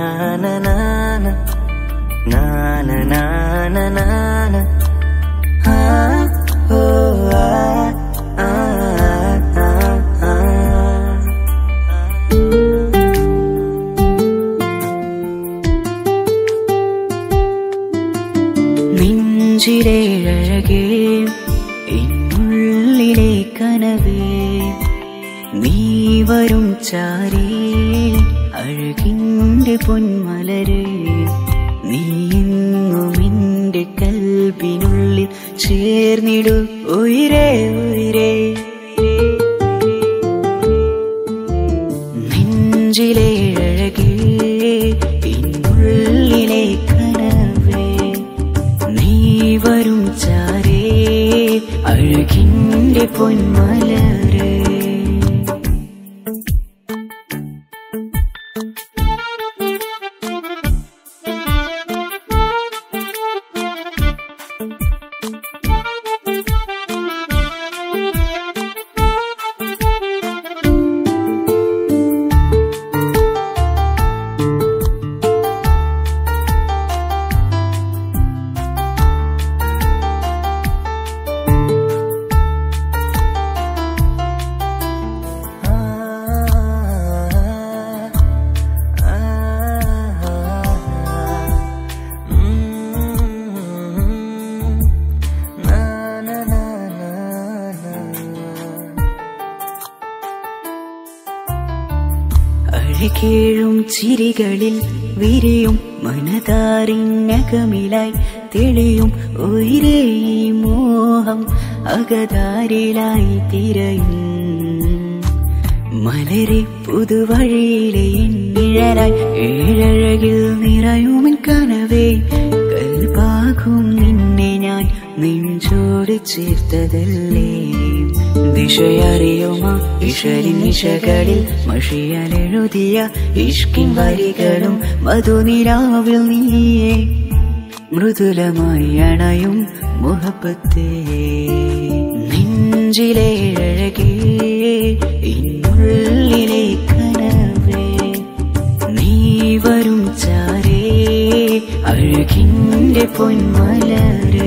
na na na na na na na na na ah oh ah ah ah ah. നെഞ്ചിലെ അഴകേ എന്നുള്ളിലെ കനവേ നീ വരും ചാരേ അഴകിന്റെ പൊന്മലരേ നീ എന്നും എന്റെ കൽബിനുള്ളിൽ ചേർന്നിടൂ ഉയിരേ ഉയിരേ നെഞ്ചിലെ അഴകേ എന്നുള്ളിലെ കനവേ നീ വരും ചാരേ അഴകിന്റെ പൊന്മലരേ അഴകേഴും ചിരികളിൽ വിരിയും മനതാരിനകമിലായി തെളിയും ഉയിരേ മോഹം അകതാരിലായി തിരയും മലരെ പുതുവഴിയിലെ നിഴലായി ഏഴഴകിൽ നിറയുമെൻ കനവേ കൽപ്പാകും നിന്നെ ഞാൻ നെഞ്ചോട് ചേർത്തതല്ലേ ദിശയറിയുമ ഇഷലിൻ നിശകളിൽ മഷിയാലെഴുതിയ ഇഷ്കിൻ വരികളും മധുനിലാവിൽ നീയേ മൃദുലമായി അണയും മുഹബത്തേ നെഞ്ചിലെ അഴകേ ഇന്നുള്ളിലെ കനവേ നീ വരും ചാരേ അഴകിന്റെ പൊന്മലരേ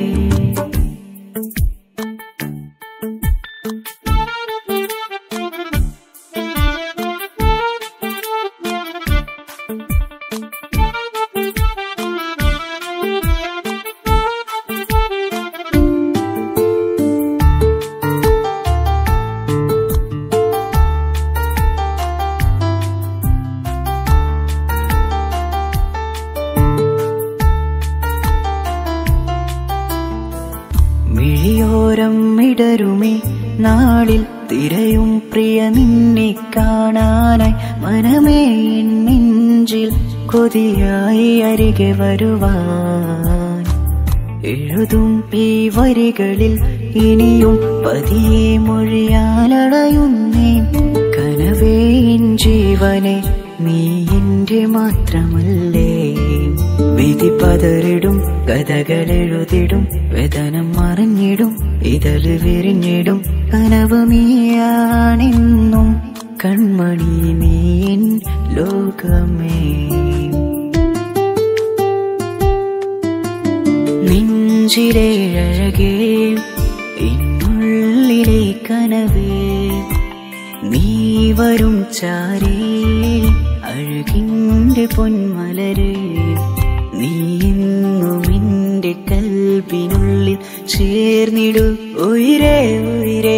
മിഴിയോരം ഇടരുമേ നാളിൽ തിരയും പ്രിയ നിന്നെ കാണാനായി മനമേ നെഞ്ചിൽ കൊതിയായി അരികെ വരുവാൻ എഴുതും ഈ വരികളിൽ ഇനിയും പതിയെ മൊഴിയാലടയുന്നേ കനവേ എൻ ജീവനെ നീ എന്റെ മാത്രമല്ലേ വിധി പതറിടും കഥകളെഴുതിടും വേദനം മറിഞ്ഞിടും ഇതള് വിരിഞ്ഞിടും കനവ് നീയാണെന്നും കൺമണി നീ എൻ ലോകമേ നെഞ്ചിലെ അഴകേ എന്നുള്ളിലെ കനവേ നീ വരും ചാരേ അഴകിന്റെ പൊന്മലരേ നീ എന്നും എന്റെ കൽബിനുള്ളിൽ ചേർന്നിടൂ ഉയിരേ ഉയിരേ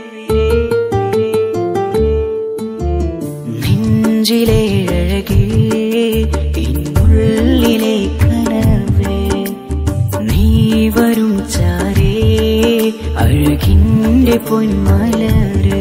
നെഞ്ചിലെ അഴകേ എന്നുള്ളിലെ കനവേ നീ വരും ചാരേ അഴകിന്റെ പൊന്മലരേ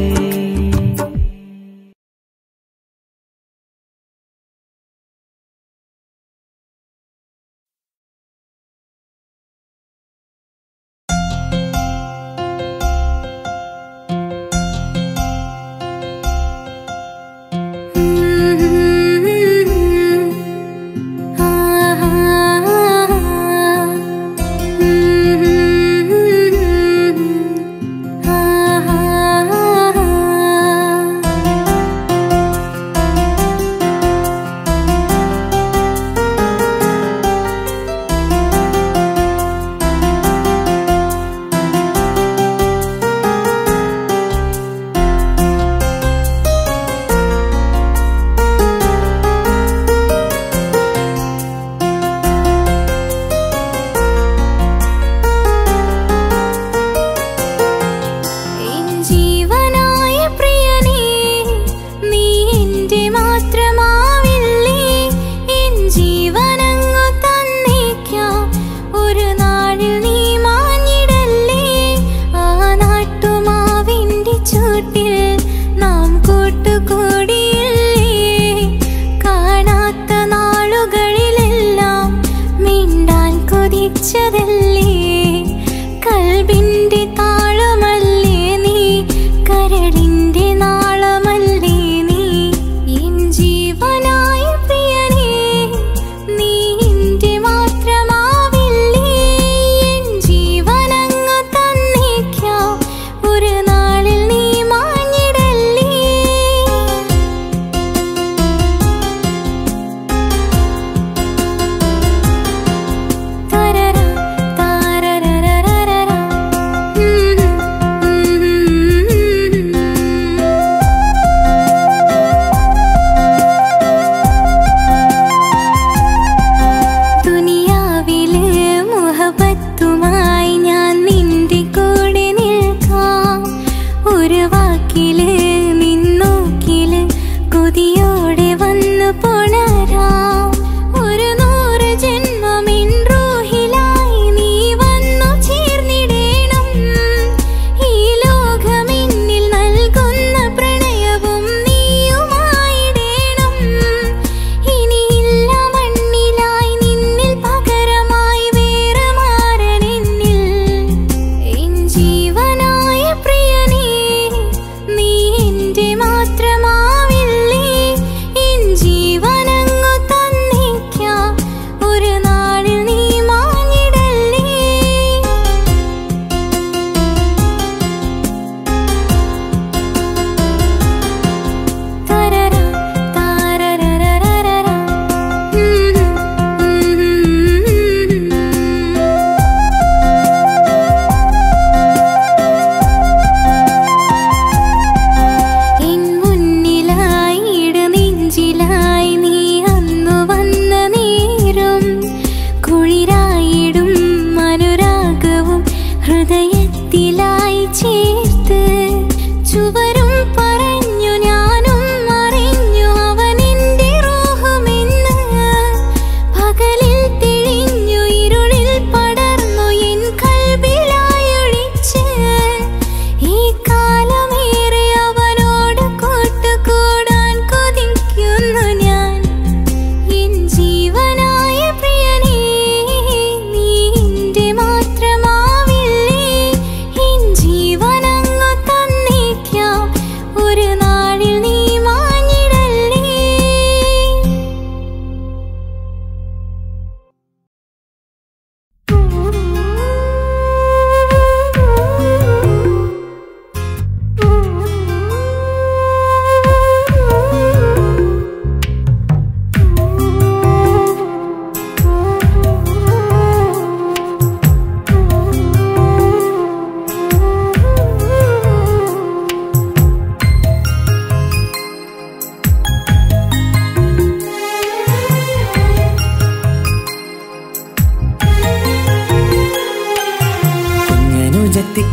ah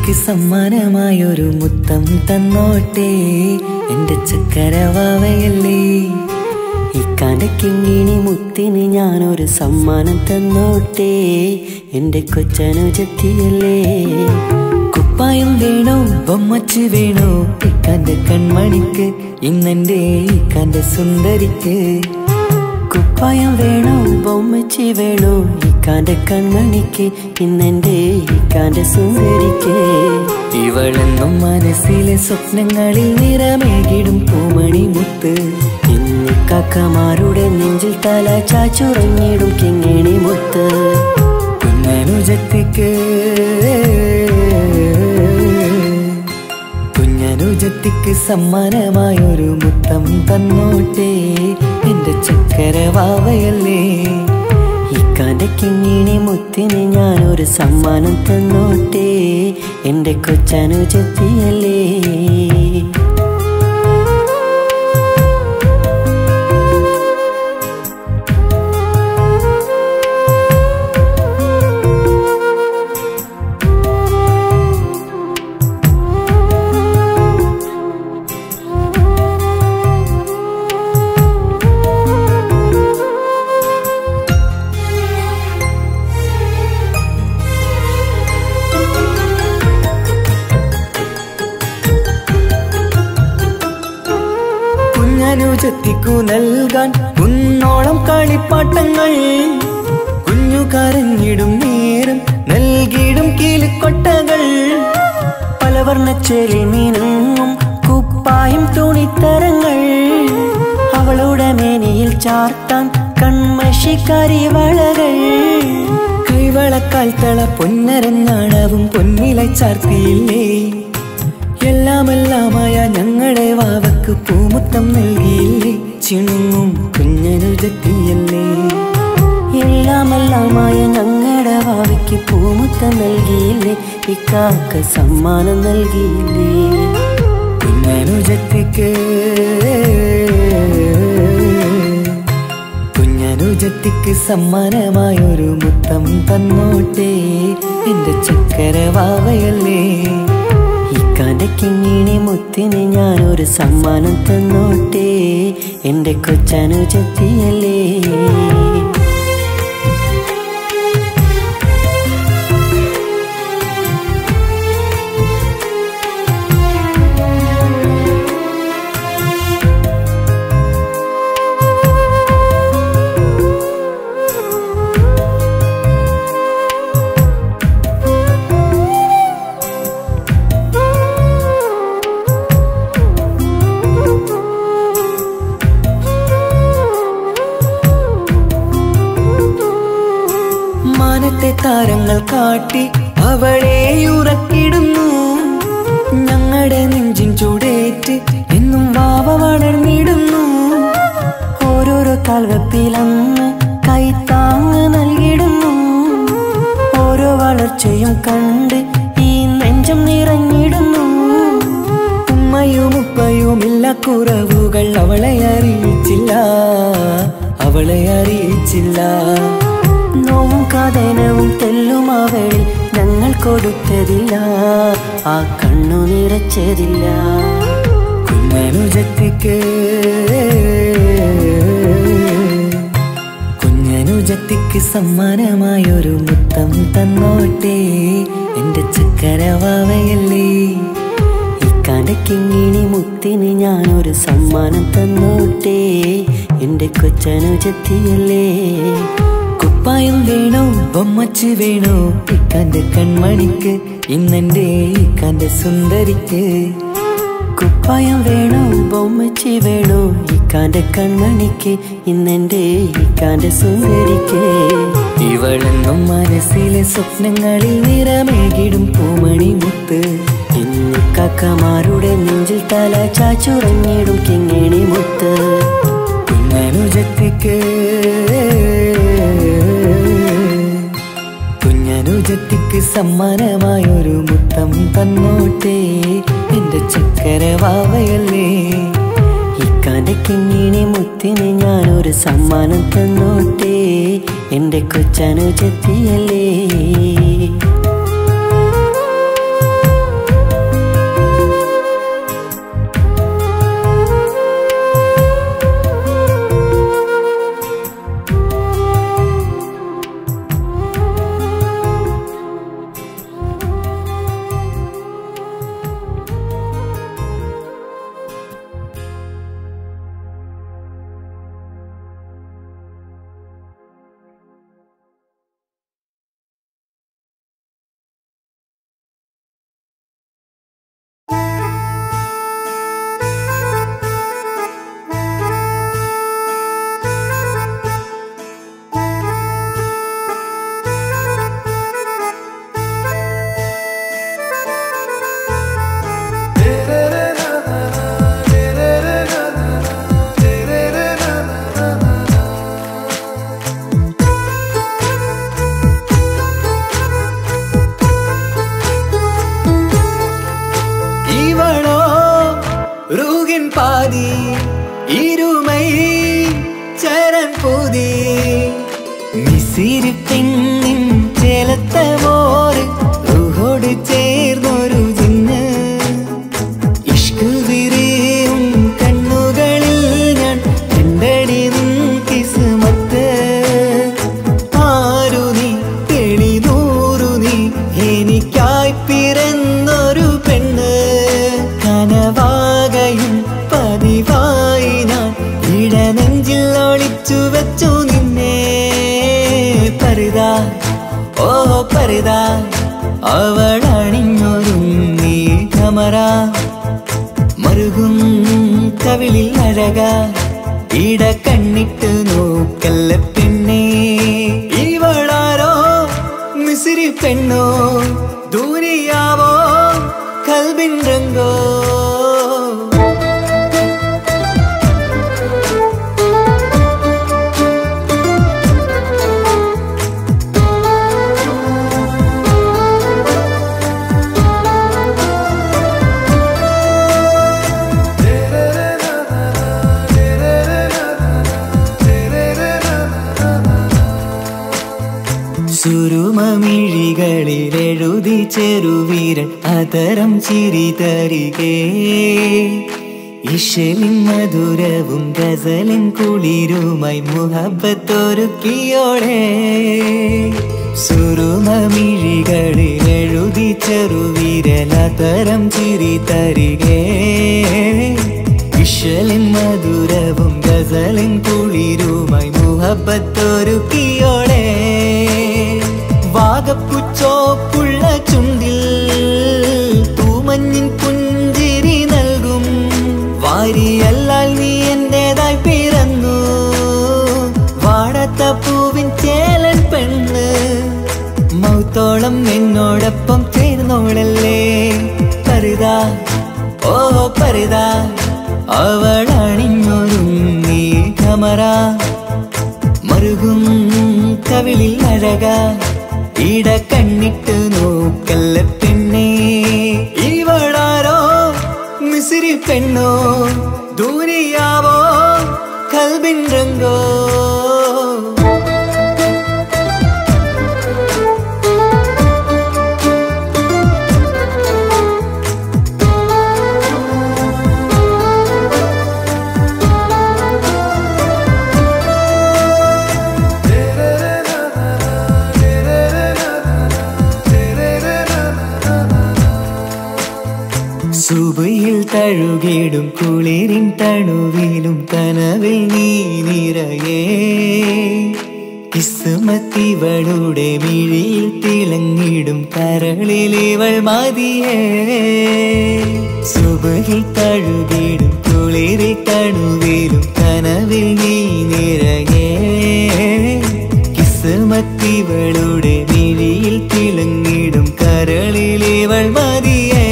അനുജത്തിക്ക് സമ്മാനമായൊരു മുത്തം തന്നോട്ടെ എന്റെ ചക്കരവാവയല്ലേ. ഇക്കാന്റെ കിങ്ങിണി മുത്തിന് ഞാനൊരു സമ്മാനം തന്നോട്ടെ എന്റെ കൊച്ചനുജത്തിയല്ലേ. കുപ്പായം വേണോ ബൊമ്മച്ച് വേണോ ഇക്കാന്റെ കൺമണിക്ക്, ഇന്നെന്റെ ഇക്കാന്റെ സുന്ദരിക്ക്. കുപ്പായം വേണോ ബൊമ്മച്ചി വേണോ ഇക്കാന്റെ കൺമണിക്ക്, ഇന്നെന്റെ ഇക്കാന്റെ സുന്ദരിക്ക്. ഇവളെന്നും മനസ്സിലെ സ്വപ്നങ്ങളിൽ നിറമേകിടും പൂമണി മുത്ത്. ഇന്ന് കാക്കമാരുടെ നെഞ്ചിൽ തല ചാച്ചുറങ്ങിടും കിങ്ങിണി മുത്ത്. കുഞ്ഞനുജത്തിക്ക് സമ്മാനമായൊരു മുത്തം തന്നോട്ടെ എന്റെ ചക്കരവാവയല്ലേ. ഇക്കാന്റെ കിങ്ങിണി മുത്തിന് ഞാനൊരു സമ്മാനം തന്നോട്ടെ എന്റെ കൊച്ചനുജത്തിയല്ലേ. കുഞ്ഞനുജത്തിക്കു നൽകാൻ കുന്നോളം കളിപ്പാട്ടങ്ങൾ, കുഞ്ഞു കരഞ്ഞിടും നേരം നൽകിയിടും കീലിക്കൊട്ടകൾ. പലവർണ്ണച്ചേലിൽ മീനും കുപ്പായും തുണിത്തരങ്ങൾ, അവളുടെ മേനിയിൽ ചാർത്താൻ കൺമഷിക്കാരി വളകൾ. കൈവളക്കാൽ തള പൊന്നരഞ്ഞാണവും പൊന്നില ചാർത്തിയില്ലേ. എല്ലാമെല്ലാമായ ഞങ്ങളുടെ വാവക്ക് പൂമുത്തം നൽകിയില്ലേ. ചിണുങ്ങും കുഞ്ഞനുജത്തിയല്ലേ. എല്ലാമെല്ലാമായ ഞങ്ങളുടെ വാവയ്ക്ക് പൂമുത്തം നൽകിയില്ലേ. ഇക്കാക്ക് സമ്മാനം നൽകിയില്ലേ. കുഞ്ഞനുജത്തിക്ക് സമ്മാനമായൊരു മുത്തം തന്നോട്ടെ എന്റെ ചക്കരവാവയല്ലേ. ഇക്കാന്റെ കിങ്ങിണി മുത്തിന് ഞാനൊരു സമ്മാനം തന്നോട്ടെ എന്റെ കൊച്ചനുജത്തിയല്ലേ. താരങ്ങൾ കാട്ടി അവളെ ഉറക്കിടുന്നു. ഞങ്ങളുടെ നെഞ്ചിൻ ചൂടേറ്റ് എന്നും വാവ വളർന്നിടുന്നു. ഓരോരോ കാൽവെപ്പിലന്ന് കൈത്താങ്ങ് നൽകിടുന്നു. ഓരോ വളർച്ചയും കണ്ട് ഈ നെഞ്ചം നിറഞ്ഞിടുന്നു. ഉമ്മയും ഉപ്പയുമില്ല കുറവുകൾ അവളെ അറിയിച്ചില്ല. നോവും കാതനവും തെല്ലും അവളിൽ ഞങ്ങൾ കൊടുത്തതില്ല. ആ കണ്ണു നിറച്ചതില്ല. കുഞ്ഞനുജത്തിക്ക് സമ്മാനമായൊരു മുത്തം തന്നോട്ടെ എന്റെ ചക്കരവാവയല്ലേ. ഇക്കാന്റെ കിങ്ങിണി മുത്തിന് ഞാനൊരു സമ്മാനം തന്നോട്ടെ എന്റെ കൊച്ചനുജത്തിയല്ലേ. കുപ്പായം വേണോ ബൊമ്മച്ച് വേണോ ഇക്കാന്റെ കൺമണിക്ക്, ഇന്നെന്റെ ഇക്കാന്റെ സുന്ദരിക്ക്. കുപ്പായം വേണോ ബൊമ്മച്ച് വേണോ ഇക്കാന്റെ കൺമണിക്ക്, ഇന്നെന്റെ ഇക്കാന്റെ സുന്ദരിക്ക്. ഇവളെന്നും മനസ്സിലെ സ്വപ്നങ്ങളിൽ നിറമേകിടും പൂമണി മുത്ത്. ഇന്ന് കാക്കമാരുടെ നെഞ്ചിൽ തല ചാച്ചുറങ്ങിടും കിങ്ങിണി മുത്ത്. കുഞ്ഞനുജത്തിക്ക് സമ്മാനമായൊരു മുത്തം തന്നോട്ടെ എന്റെ ചക്കരവാവയല്ലേ. ഇക്കാന്റെ കിങ്ങിണി മുത്തിന് ഞാനൊരു സമ്മാനം തന്നോട്ടെ എന്റെ കൊച്ചനുജത്തിയല്ലേ. മിസിരി പെണ്ണിൻ ചേലത്തെ മോര് റൂഹോട് ചേർന്നൊരു ജിന്ന് ഇഷ്ക് വിരിയും കണ്ണുകളിൽ ഞാൻ കണ്ടടി നിൻ കിസ്മത്ത് ആരു നീ തെളിനൂറു നീ എനിക്കായി പിറന്നൊരു പെണ്ണ് കനവാകയും പതിവായി ഞാൻ ഇടനെഞ്ചിൽ ഒളിച്ചു വെച്ചു നിന്നെ പരിതാ ഓ പരിതാ അവളണിഞ്ഞൊരുങ്ങി കമറ മറുകും കവിളിൽ അഴക ഇട കണ്ണിട്ട് നോക്കല്ല പെണ്ണേ ഇവളാരോ മിസിരി പെണ്ണോ ദൂരിയാവോ കൽബിൻ രംഗോ സുരുമമിഴികളിലെഴുതി ചെറുവീരൻ അതരം ചിരി തരികേ ഇശലിൻ മധുരവും ഗസലിൻ കുളിരുമായി മുഹബത്തൊരുക്കിയോളെ സുരുമമിഴികളിലെഴുതി ചെറുവീരൻ അതരം ചിരി തരികേ ഇശലിൻ മധുരവും ഗസലിൻ കുളിരുമായി മുഹബത്തൊരുക്കിയോളെ വാഗപ്പുച്ചോപ്പുള്ള ചുണ്ടിൽ തൂമഞ്ഞിൻ പുഞ്ചിരി നൽകും വാരിയല്ലാൽ നീ എന്റേതായി പിറന്നു വാടാത്ത പൂവിൻ ചേലൻ പെണ്ണ് മൗത്തോളം എന്നോടൊപ്പം ചേർന്നോളല്ലേ പരിതാ ഓ പരിതാ അവളണിഞ്ഞൊരുങ്ങി കമറ മറുകും കവിളിൽ അഴക ഇട കണ്ണിട്ട് നോക്കല്ല പെണ്ണേ ഇവളാരോ മിസിരി പെണ്ണോ ദൂരിയാവോ കൽബിൻ രംഗോ സുബയിൽ തഴുകിടും കുളിരിൻ തണുവിലും കനവിൽ നീ നിറയേ കിസ്മത്തിവളുടെ മിഴിയിൽ തിളങ്ങിടും കരളിലിവൾ മതിയേ സുബയിൽ തഴുകിടും കുളിരിൻ തണുവിലും കനവിൽ നീ നിറയേ കിസ്മത്തിവളുടെ മിഴിയിൽ തിളങ്ങിടും കരളിലിവൾ മതിയേ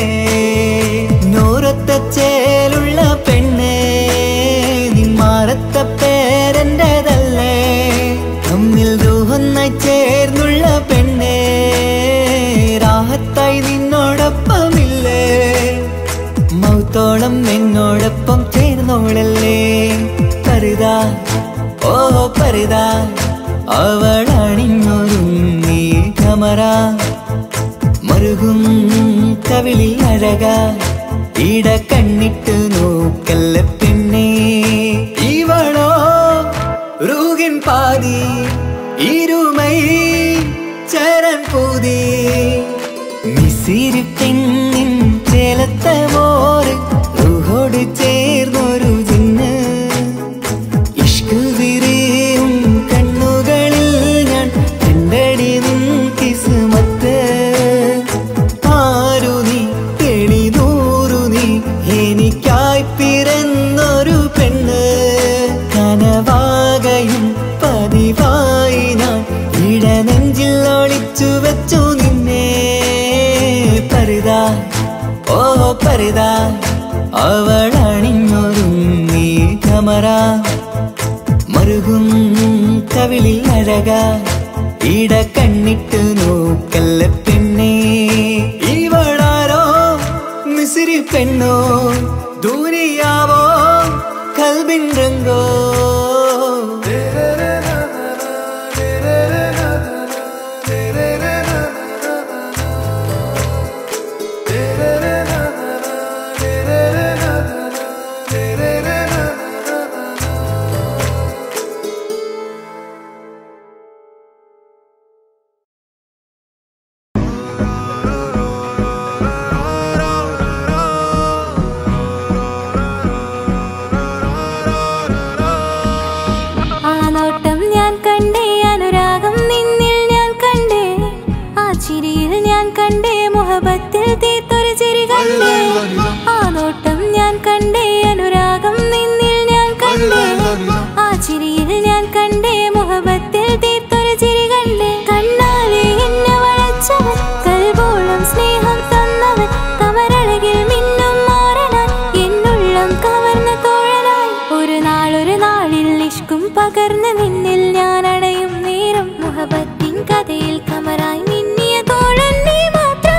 ചേലുള്ള പെണ്ണേ നിന്മാറത്ത പേരെന്റേതല്ലേ തമ്മിൽ ദൂഹൊന്നായി ചേർന്നുള്ള പെണ്ണേ രാഹത്തായി നിന്നോടൊപ്പമില്ലേ മൗത്തോളം എന്നോടൊപ്പം ചേർന്നോളല്ലേ പരിതാ ഓ പരിതാ അവളണിഞ്ഞൊരുങ്ങി കമറ മറുകും കവിളിൽ അഴക ഇട കണ്ണിട്ട് നോക്കല്ല പെണ്ണേ ഇവളോ റൂഹിൻ പാതി ഇരുമൈ ചരൻ പൂതി മിസിരി പെണ്ണിൻ ചേലത്തെ മോര് റൂഹോട് ചേർന്നൊരു ജിന്ന് ഇഷ്ക് വിരിയും കണ്ണുകളിൽ ഞാൻ കണ്ടടി നിൻ കിസ്മത്ത് ആരു നീ തെളിനൂറു നീ എനിക്കായി പിറന്നൊരു പെണ്ണ് കനവാകയും പതിവായി ഞാൻ ഇടനെഞ്ചിൽ ഒളിച്ചു വെച്ചു നിന്നെ പരിതാ ഓ പരിതാ അവളണിഞ്ഞൊരുങ്ങി കമറ മറുകും കവിളിൽ അഴക ഇട കണ്ണിട്ട് നോക്കല്ല പെണ്ണേ ഇവളാരോ മിസിരി പെണ്ണോ ദൂരിയാവോ കൽബിൻ രംഗോ പകർന്ന് നിന്നിൽ ഞാൻ അടയും നേരം മുഹബത്തിൻ കഥയിൽ കമറായി മിന്നിയ തോഴൻ നീ മാത്രം.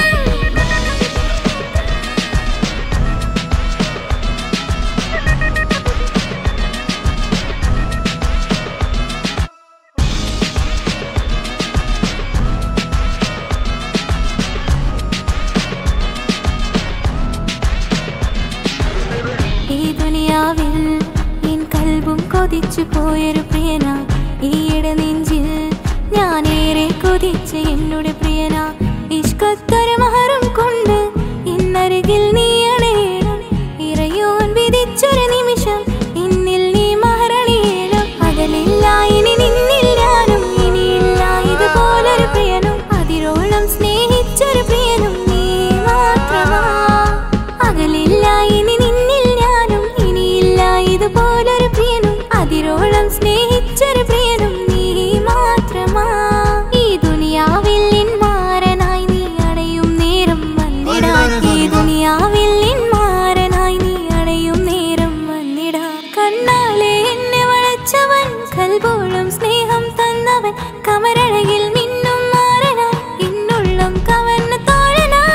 ഈ ദുനിയാവിൽ എൻ കൽബും കൊതിച്ചു പോയൊരു പ്രിയന, ഈയിടെ നെഞ്ചിൽ ഞാനേറെ കൊതിച്ച എന്നോട് പ്രിയന. ഇഷ്കത്തൊരു മഹറും കൊണ്ട് ഇന്നരികിൽ നീ അണയണം. ഇറയോൻ വിധിച്ചൊരു നിമിഷം ഇന്നിൽ നീ മഹറണിയണം. അകലില്ല ഇനി നിന്നിൽ ഞാനും, ഇനിയില്ല ഇതുപോലൊരു പ്രിയനും. അതിരോളം സ്നേഹിച്ചൊരു പ്രിയനും നീ മാത്രമാ. അകലില്ല ഇനി നിന്നിൽ ഞാനും, ഇനിയില്ല ഇതുപോലൊരു പ്രിയനും. അതിരോളം സ്നേഹിച്ചൊരു പ്രിയനും നീ മാത്രമാ. ഈ ദുനിയാവിൽ എൻ മാരനായി നീ അടയും നേരം വന്നിടാൻ. ഈ ദുനിയാവിൽ എൻ മാരനായി നീ അടയും നേരം വന്നിടാൻ. കണ്ണാലെ എന്നെ വളച്ചവൻ, കൽബോളം സ്നേഹം തന്നവൻ, കമരഴകിൽ മിന്നും മാരനായി എന്നുള്ളം കവർന്ന തോഴനായി.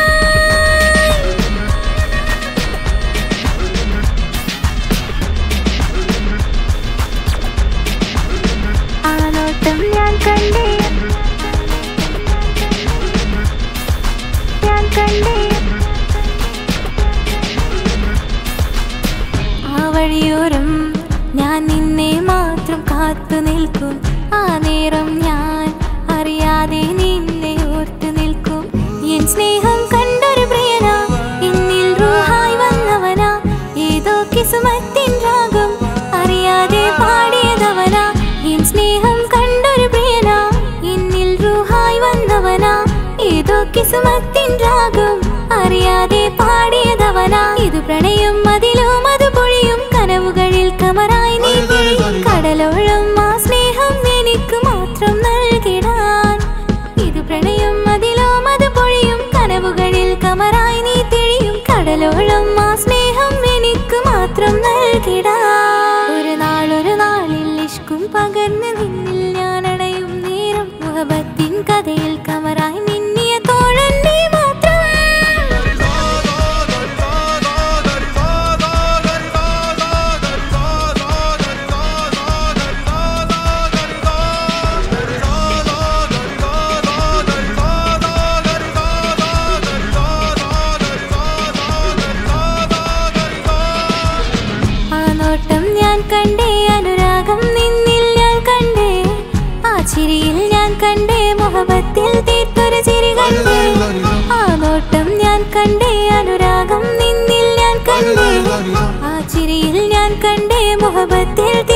ആ നോട്ടം ഞാൻ കണ്ടേ, ഞാൻ കണ്ടേ. ആ വഴിയോരം ഞാൻ നിന്നെ മാത്രം കാത്തു നിൽക്കും. ആ നേരം ഞാൻ അറിയാതെ നിന്നെ ഓർത്തു നിൽക്കും. എൻ സ്നേഹം കണ്ടൊരു പ്രിയന, എന്നിൽ റൂഹായി വന്നവനാ. ഏതോ കിസുമത്തിൻ രാഗം അറിയാതെ പാടിയതവനാ. എൻ സ്നേഹം കണ്ടൊരു പ്രിയന, എന്നിൽ റൂഹായി വന്നവനാ. ഏതോ കിസുമത്തിൻ രാഗം അറിയാതെ പാടിയതവനാ. ഇത് പ്രണയം അതിലും അത് പൊഴിയും കനവുകളിൽ കമറായി നീ പൊഴിയും. കടലോളം ആ സ്നേഹം എനിക്ക് മാത്രം നൽകിടാൻ. ഇത് പ്രണയം അതിലും അത് പൊഴിയും കനവുകളിൽ കമറായി നീ തെളിയും. കടലോളം ആ സ്നേഹം എനിക്ക് മാത്രം നൽകിടാൻ. ഒരു നാളിൽ ഇഷ്കും പകർന്ന് നിന്നിൽ ഞാൻ അടയും നേരം മുഹബത്തിൻ കഥയിൽ കമറായി മിന്നിയ തോഴൻ നീ മാത്രം. ആ നോട്ടം ഞാൻ കണ്ടേ, അനുരാഗം നിന്നിൽ ഞാൻ കണ്ടേ. ആ ചിരിയിൽ ഞാൻ കണ്ടേ, മുഹബത്തിൽ തീർത്തൊരു ചിരി കണ്ടേ. ആ നോട്ടം ഞാൻ കണ്ടേ, അനുരാഗം നിന്നിൽ ഞാൻ കണ്ടേ. ആ ചിരിയിൽ ഞാൻ കണ്ടേ, മുഹബത്തിൽ